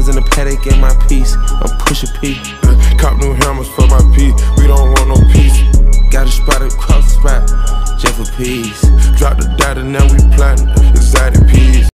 guns in the paddock in my piece. I'm pushing P. Cop new hammers for my P. We don't want no peace. Got a spot across the spot, just for peace. Drop the data, now we plotting exotic peas.